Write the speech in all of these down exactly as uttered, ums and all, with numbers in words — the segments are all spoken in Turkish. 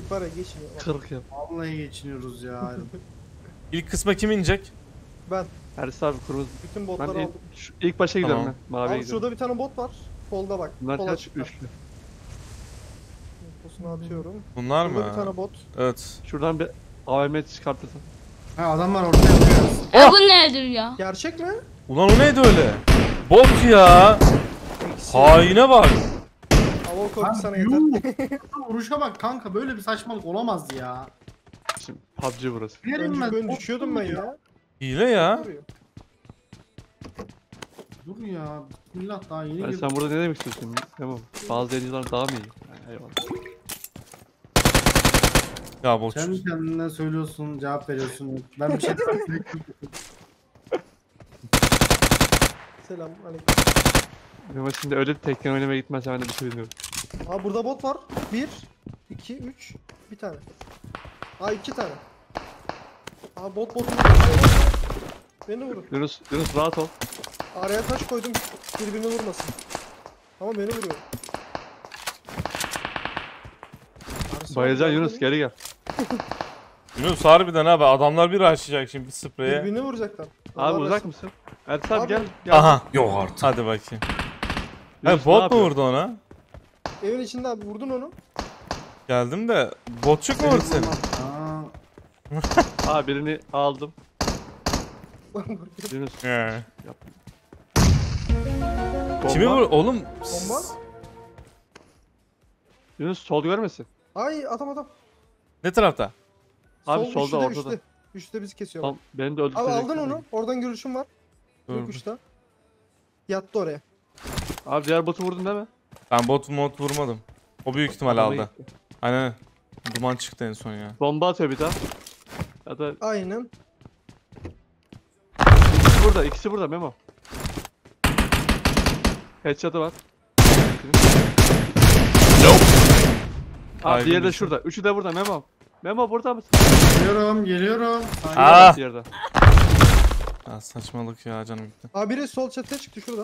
Artık var ya geçmiyor. kırk yap. Vallahi geçiniyoruz ya. İlk kısma kim inecek? Ben Ersin abi kırmızı. bütün Ben botları ilk, aldım. şu, ilk başa gidiyorum Tamam. ben. Maviye Abi gidiyorum. şurada bir tane bot var. Solda bak. Bunlar Sol kaç? açıkta. Üçlü. Posunu atıyorum. Bunlar Burada bir tane mı? bot. Evet. Şuradan bir A V M çıkartırsın. Ha adamlar ortaya yapıyor. Ya bu nedir ya? Gerçek mi? Ulan o neydi öyle? Bot ya. Eksi. Haine bak. Hava korku sana Yuh. yeter. Vuruşa bak kanka, böyle bir saçmalık olamaz ya. Şimdi P U B G burası. Yerim Önceki ben. oyun düşüyordum ben ya. Hile ya. Vuruyor. Dur ya. Bismillah, daha yeni Yani girdim. sen burada ne demek istiyorsun? Tamam. Bazı yayıncılar daha mı iyi? Ha, eyvallah. Ya bot. Sen kendine söylüyorsun, cevap veriyorsun. Ben bir şey Selam aleyküm. Ama şimdi öyle tekken oynamaya gitmezsem ben de bir şey bilmiyorum. Aa burada bot var. Bir, iki, üç. Bir tane. Aa iki tane. Aa bot bot. Beni vurun. Yunus, Yunus rahat ol. Araya taş koydum. Birbirini vurmasın. Ama beni vuruyor. Arası Bayılacaksın var, Yunus, beni- geri gel. Yunus harbiden abi adamlar bir açacak şimdi bir spreye. Birbirini vuracaklar. Abi Allah uzak versin. mısın? Ersin abi Abi. gel. gel. Aha. Yok artık. Hadi bakayım. Yunus, Ha ne bot mu yapıyor? vurdu ona? Evin içinde abi vurdun onu. Geldim de botçuk mu vurdu seni? Aa, Aa birini aldım. Yunus. He. Yapma. Kimi Bomba. vur? Oğlum. Bomba. Yunus sol görmesin. Ay adam adam. Ne tarafta? Abi Sol, solda üçte, ortada. Üçte. Üçte bizi kesiyor. Tamam beni de Abi öldürecek. aldın onu. Oradan görüşüm var. Dur. İlk uçta. Yattı oraya. Abi diğer botu vurdun değil mi? Ben bot mod vurmadım. O büyük ihtimal Adamı aldı. gitti. Aynen. Duman çıktı en son ya. Bomba atıyor bir daha. Ya da Aynen. ikisi burada, ikisi burada Memo. Headshot'ı var. Abi Baygın diğeri de düştü. şurada. Üçü de burada Memo. Memo burada mısın? geliyorum, geliyorum. Aa! Diğeri de. Ya saçmalık ya canım gitti. Abi biri sol çatıya çıktı şurada.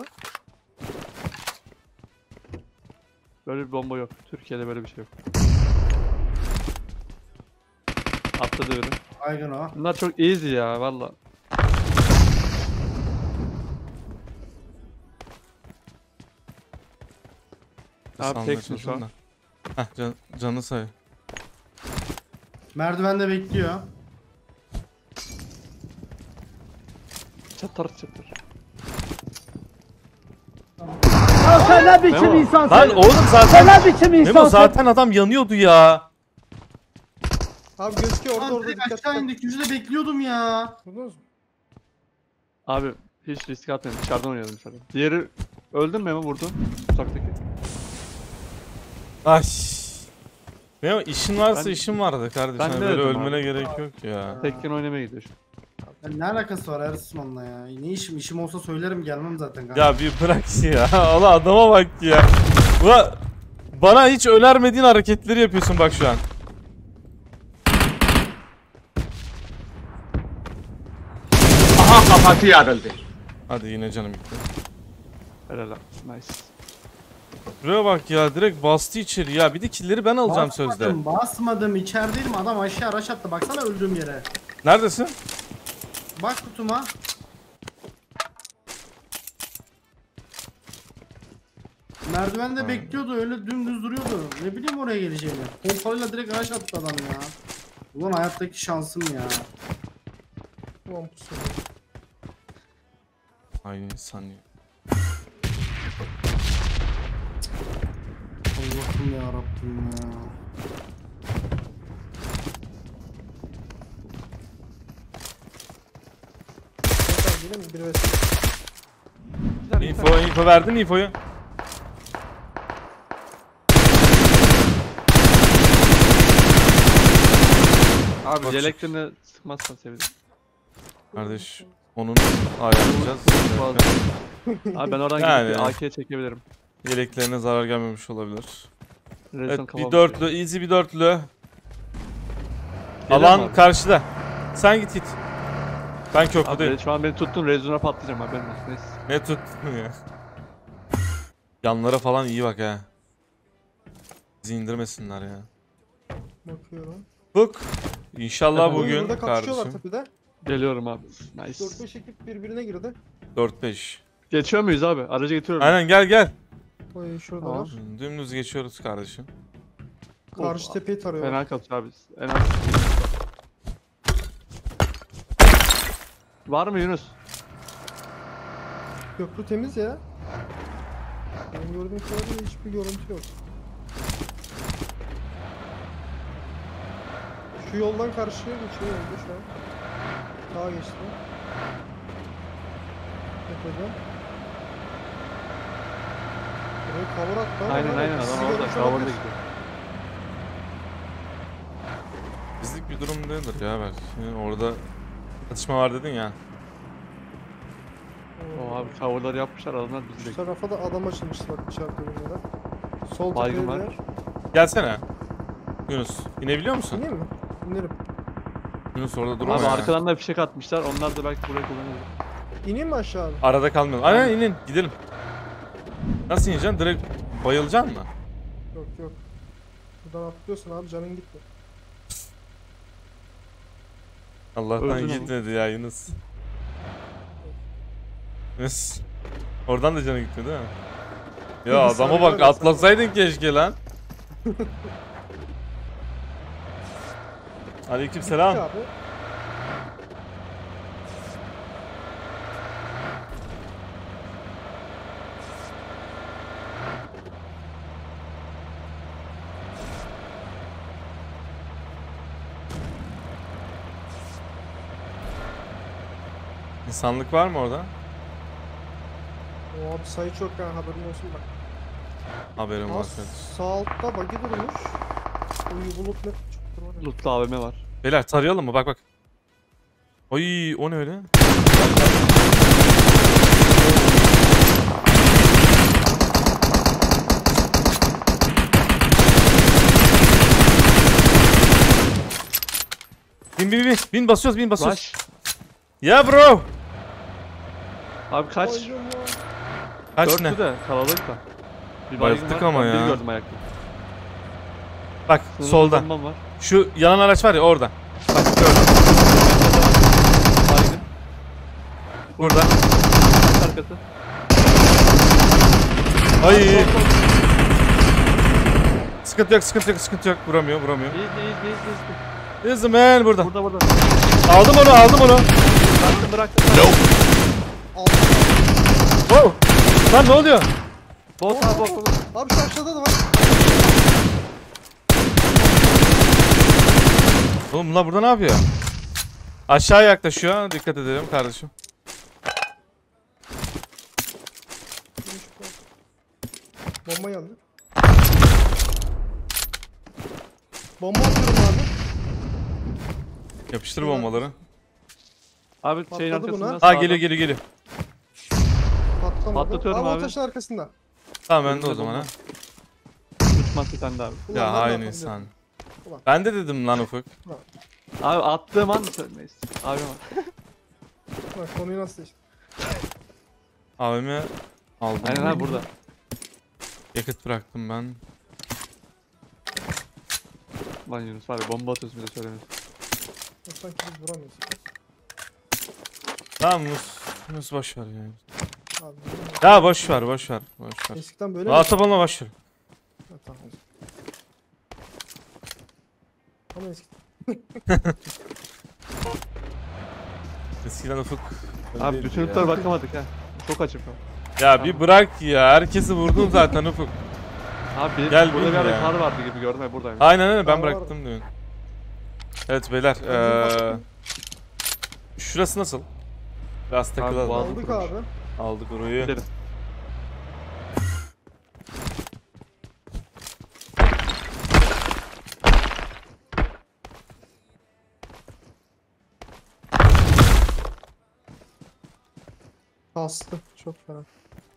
Böyle bir bomba yok. Türkiye'de böyle bir şey yok. Atladı biri. Baygın o. Bunlar çok easy ya valla. Abi Sandığa teksin şu çalışın an. da. Heh can, canı say. Merdivende bekliyor. Çatır çatır. Ya sen ne biçim Memo. insansın? Lan oğlum Sen zaten ne biçim Memo insansın? zaten adam yanıyordu ya. Abi gözüküyor orada Lan orada direkt dikkat aşağı et. indik, yüzde bekliyordum ya. Vurdunuz mu? Abi hiç risk atmayalım. Dışarıdan oynayalım dışarıdan. Diğeri öldün mü Memo vurdun? Uzaktaki. Ay. Memo işin varsa Ben- işin vardı kardeşim. Ben de Böyle öldüm ölmene abi. gerek yok ya. Tekken oynamaya gidiyor şu an. Ya ne alakası var Ersin'le ya? Ne işim? İşim olsa söylerim, gelmem zaten kanka. Ya bir bırak ya. Allah adama bak ya. Ulan bana hiç önermediğin hareketleri yapıyorsun bak şu an. Aha kafası yarıldı. Hadi yine canım gitti. Helal abi. Nice. Buraya bak ya direkt bastı içeri ya. Bir de killleri ben alacağım basmadım, sözde. Basmadım, içerideydim, adam aşağı rush attı, baksana öldüğüm yere. Neredesin? Bak kutuma. Merdivende Aynen. bekliyordu, öyle dümdüz duruyordu. Ne bileyim oraya geleceğini. Pompalıyla direkt rush attı adam ya. Ulan hayattaki şansım ya. Ulan pusu. Aynı insan ya. Allah'ım ya Rabbim ya. Tekrar yine mi? Bir vesile. Güzel, güzel. Info, info verdin mi infoyu? Abi Bak- yeleklerini sıkmazsan sevinirim. Kardeş onun ayarlayacağız. Abi ben oradan Yani. gidip bir A K'ye çekebilirim. Yeleklerine zarar gelmemiş olabilir. Rezon Evet bir kafam dörtlü, tutuyor. easy bir dörtlü. Geliyor mu Alan abi? karşıda. Sen git git. Ben Abi köprüdeyim. şu an beni tuttun Rezon'a patlayacağım haberin olsun. Neyse. Ne tuttun ya? Yanlara falan iyi bak ha. Bizi indirmesinler ya. Bakıyorum. Ufuk. İnşallah Efendim? bugün Burada kapışıyorlar kardeşim. tepede. Geliyorum abi. Nice. dört beş ekip birbirine girdi. dört beş. Geçiyor muyuz abi? Aracı getiriyorum. Aynen gel gel. Oy şurada Tamam. var. Dümdüz geçiyoruz kardeşim. Karşı tepeyi tarıyor. Fena kapıyor abi. En az. Var mı Yunus? Köprü temiz ya. Ben gördüğüm kadarıyla hiçbir görüntü yok. Şu yoldan karşıya geçiyor yolda şu an. Sağa geçti. Yapacağım. Burayı cover attı ama Aynen onlar aynen ikisi adam orada. görmüş Cover'da olabilir. gidiyor. Bizlik bir durum değildir ya belki. Şimdi orada atışma var dedin ya. O abi cover'ları yapmışlar adamlar bizi Şu bekliyor. tarafa da adam açılmıştı bak işaret bölümlere. Sol Baygın tepeye var. de. Gelsene. Yunus inebiliyor musun? İneyim mi? İnerim. Yunus orada durma Abi ya. arkadan da fişek atmışlar. Onlar da belki buraya kullanılır. İneyim mi aşağı abi? Arada kalmayalım. Aynen inin gidelim. Nasıl ineceksin? Direkt bayılacaksın mı? Yok yok. Buradan atlıyorsun abi canın gitti. Allah'tan Öldün ama. gitmedi ya Yunus. Yunus. Oradan da canı gitmedi değil mi? Ya adama bak atlasaydın keşke lan. Aleykümselam. Abi. İnsanlık var mı orada? O abi sayı çok ya haberin olsun bak. Haberim var. Az sağ altta buggy durmuş. Uyu bulut ne çoktur var ya. Loot'lu A V M var. Beyler tarayalım mı? Bak bak. Oy o ne öyle? Bin bin bin. Bin basıyoruz bin basıyoruz. Rush. Ya bro. Abi kaç? Oy, yum ya. Kaç ne? Dörtlü de kalabalık da. Bir Bayılttık baygın var, ama ben ya. Bir gördüm ayakta. Bak Sınırlı solda. bombam var. Şu yanan araç var ya orada. Bak gördüm. Baygın. Burada. Kaç arkası. Ay. Sol, sol. Sıkıntı yok sıkıntı yok sıkıntı yok. Vuramıyor vuramıyor. İyi iyi iyi iyi. This man burada. Burada burada. Aldım onu aldım onu. Bıraktım bıraktım. Altta. Oh. Lan ne oluyor? Bot abi bot bot. Abi şu aşağıda da var. Oğlum bunlar burada ne yapıyor? Aşağı yaklaşıyor. Dikkat edelim kardeşim. Bomba geldi. Bomba atıyorum abi. Yapıştır bombaları. Abi şeyin Patladı arkasında buna. Ha geliyor geliyor geliyor. Patlamadı. Patlatıyorum abi. abi. O taşın arkasında. Tamam ben de o Önünde zaman ha. bomba. Uçmaz bir tane daha abi. Ulan Ya ben de hain atabilirim. insan. Ulan. Ben de dedim lan Ufuk. Abi attığım an neyse. Abi var. Bak konuyu nasıl değişti. A V M aldım. Aynen abi burada. Yakıt bıraktım ben. Lan Yunus var ya bomba atıyorsun bir de söylemiyorsun. Sanki biz vuramıyoruz. Tamam Mus. Mus boş ver ya. Abi, Ya boş ver boş ver. Boş ver. eskiden böyle mi? Atabalına boş ver. Ha, tamam. Ama eski. Eskiden Ufuk. Abi bütün lootlara bakamadık ha. Çok açık o. Ya bir bırak ya. Herkesi vurdun zaten Ufuk. Abi bir, Gel burada bin bir ara ya. kar vardı gibi gördüm ya buradayım. Aynen öyle ben Var, var. bıraktım diyorsun. Evet beyler. Eee şurası nasıl? Biraz Abi, takılalım. bu Aldık, Aldık kurmuş. abi. Aldık orayı. Gidelim. Bastı. Çok fena.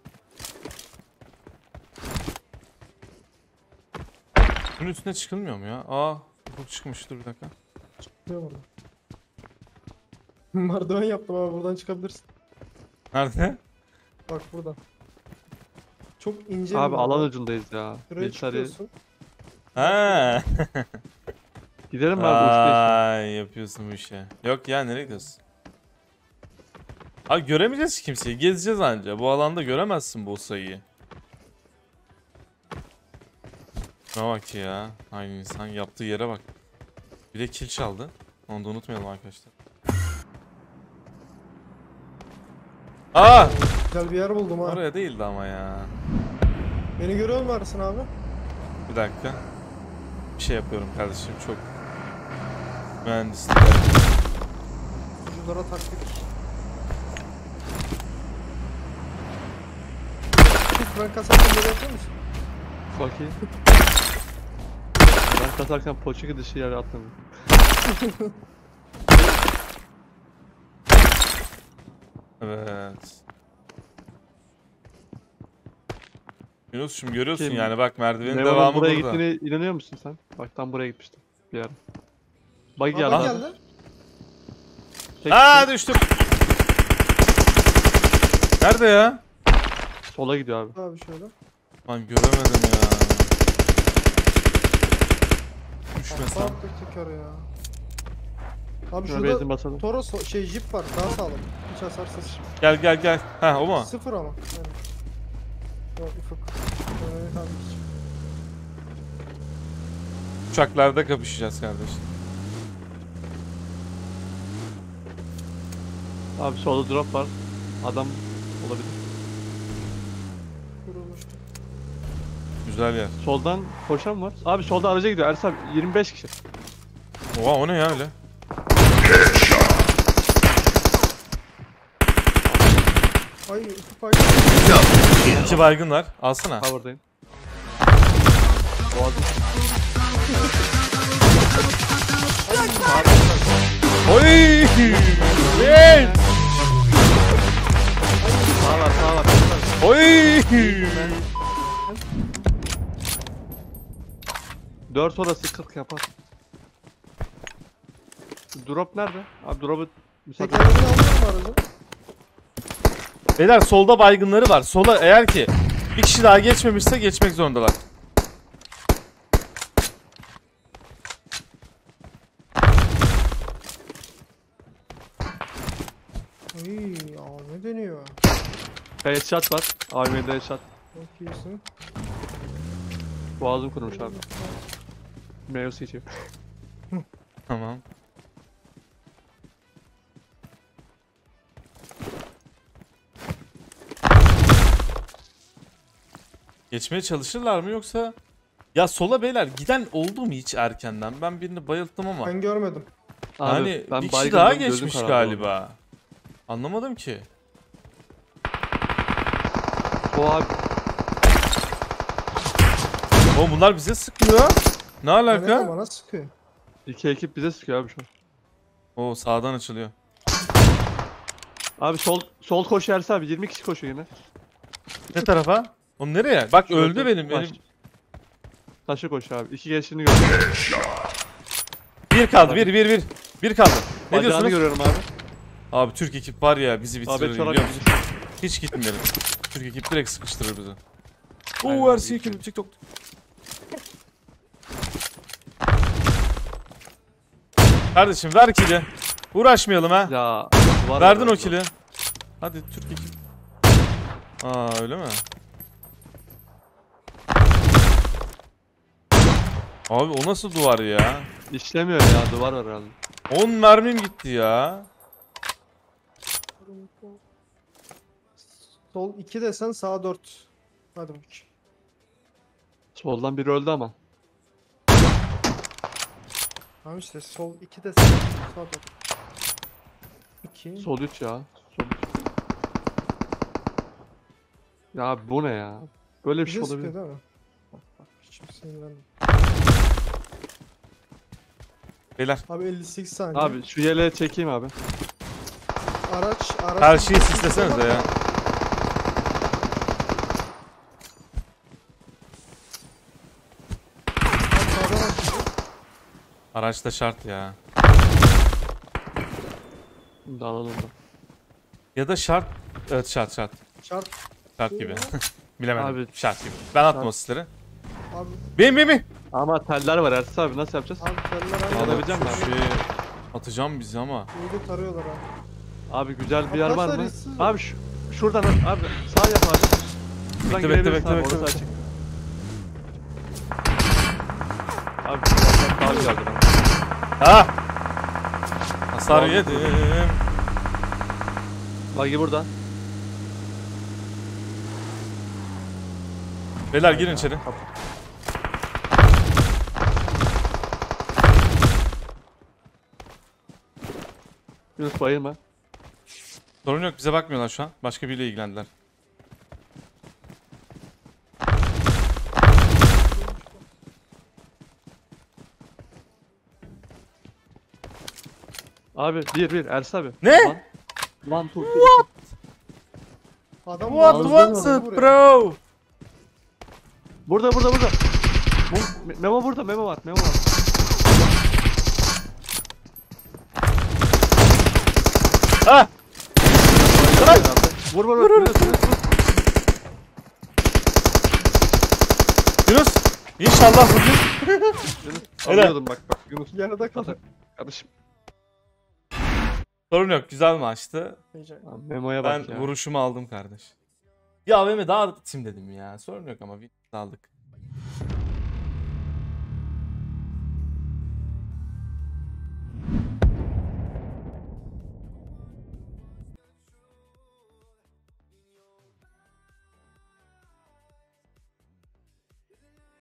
Bunun üstüne çıkılmıyor mu ya? Aa, Ufuk çıkmış dur bir dakika. Ne var? Merdiven yaptım abi buradan çıkabilirsin. Nerede? Bak buradan. Çok ince Abi bir alan merdiven. ucundayız ya. Şuraya Bir sarı. çıkıyorsun. Ha. Gidelim mi abi uçtu Ay yapıyorsun bu işe. Yok ya, nereye gidiyorsun? Abi göremeyeceğiz ki kimseyi. Gezeceğiz anca. Bu alanda göremezsin bu sayıyı. Şuna bak ya. Aynı insan yaptığı yere bak. Bir de kill çaldı. Onu da unutmayalım arkadaşlar. Aa! Güzel bir yer buldum ha. Oraya değildi ama ya. Beni görüyor musun Ersin abi? Bir dakika. Bir şey yapıyorum kardeşim. Çok mühendislik. Uculara taktik. Ben kasarken böyle yapıyor musun? Bakayım. Ben katarken poçiki dışı yere atladım. Evet. Yunus'cum görüyorsun Kim? yani bak merdivenin Memo'nun devamı buraya burada. gittiğine inanıyor musun sen? Bak tam buraya gitmiştim bir ara. Bak Aa, geldi. bak abi. geldi. Tek Aa tek düştüm. Nerede ya? sola gidiyor abi. Abi şöyle. Lan göremedim ya. Düşmesem. Attık teker ya. Abi Şuna şurada benzin basalım. Toros şey jip var daha sağlam. Hiç hasarsız. Gel gel gel. Ha o mu? Sıfır ama. Yani. Yok ufuk. Evet abi hiç. Uçaklarda kapışacağız kardeşim. Abi solda drop var. Adam olabilir. Kurulmuş. Güzel yer. Soldan koşan var. Abi solda araca gidiyor. Ersan yirmi beş kişi. Oha o ne ya öyle? Ay ufuk ay. İki baygın var. Alsana. Cover'dayım. Boğazım. Oy! Hey! Sağ var sağ var. Oy! dört orası kırk yapar. Drop nerede? Abi drop'u müsaade. Tekerlerini alıyor mu aracı? Beyler solda baygınları var. Sola eğer ki bir kişi daha geçmemişse geçmek zorundalar. Ay ya ne deniyor? Headshot var. A V M'de headshot. Çok iyisin. Boğazım kurumuş abi. Meyve içiyor. Tamam. Geçmeye çalışırlar mı yoksa? Ya sola beyler giden oldu mu hiç erkenden? Ben birini bayılttım ama. Ben görmedim. Abi, Yani ben bir kişi baygındım, daha gözüm geçmiş karardı galiba. Anlamadım ki. O abi Oğlum bunlar bize sıkıyor. Ne Yani alaka? bana sıkıyor. iki ekip bize sıkıyor abi şu an. Oo sağdan açılıyor. Abi sol sol koşuyor Ersin abi. yirmi kişi koşuyor yine. Ne tarafa? Oğlum nereye? Bak Şurada öldü benim. baş. benim. Taşı koşuyor abi. İki geçtiğini gördüm. Bir kaldı. Bir bir bir. Bir kaldı. Ne Bacağını diyorsunuz? görüyorum abi. Abi Türk ekip var ya bizi bitirir Abi biliyor çorak musun? Hiç gitmeyelim. Türk ekip direkt sıkıştırır bizi. Aynen, Oo Ersin iyi. ekip TikTok. Kardeşim ver kili. Uğraşmayalım ha. Ya var Verdin var, o kili. Hadi Türk ekip. Aa öyle mi? Abi o nasıl duvar ya? İşlemiyor ya, duvar var herhalde. on mermim gitti ya. Sol iki desen sağ dört. Hadi bakayım. Soldan biri öldü ama. Tamam işte sol iki desen sağ dört. iki. Sol üç ya. Sol üç. Ya abi bu ne ya? Böyle bir şey Bize olabilir. sıkıyor değil mi? Bak bak hiç sinirlendim. Beyler Abi elli sekiz saniye. Abi şu yeleği çekeyim abi. Araç araç. her şeyi sislesenize ya. Sağdan açılıyor. Araçta şart ya. Şimdi alalım da. Ya da şart. Evet şart şart. Şart. Şart gibi. Bilemedim. Abi- Şart gibi. Ben atma o sisleri. Abi Bin bin bin. Ama teller var Ersin abi nasıl yapacağız? Abi teller aynı. Alabileceğim mi abi? Şey, atacağım bizi ama. İyi de tarıyorlar abi. Abi güzel bir yer var Arkadaşlar mı? işsiz- Abi şu, şuradan abi sağ yap abi. Şuradan Bekle, bekle, girebilirsin bekle, abi, bekle, orası bekle. açık. Abi güzel daha güzeldi lan. Ha! Hasar Vallahi yedim. Bagi burada. Beyler girin içeri. Yunus bayılma. Sorun yok, bize bakmıyorlar şu an. Başka biriyle ilgilendiler. Abi bir bir Ersin abi. Ne? One, one two three. Adam What ağzından was aldı it buraya. bro? Burada burada burada. Memo, Memo burada Memo var Memo var. Ha! Vur vur vur. Yunus, Yunus, vur. Yunus! İnşallah bugün. Yunus. Helal. Alıyordum bak bak. Yunus yanında kalır. Kardeşim. Sorun yok, güzel maçtı. Heyecan. Abi, Memo'ya Ben bak ya. vuruşumu aldım kardeş. Ya Mehmet daha atayım dedim ya. Sorun yok ama bir aldık.